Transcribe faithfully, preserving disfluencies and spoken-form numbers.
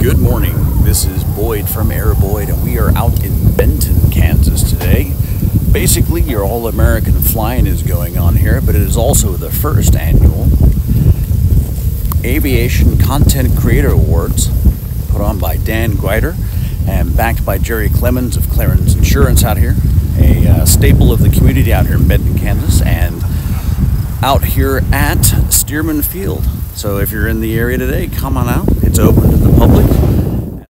Good morning, this is Boyd from Air Boyd, and we are out in Benton, Kansas today. Basically, your All-American Flying is going on here, but it is also the first annual Aviation Content Creator Awards, put on by Dan Gryder and backed by Jerry Clemens of Clemens Insurance out here, a uh, staple of the community out here in Benton, Kansas, and out here at Stearman Field. So if you're in the area today, come on out. It's open to the public.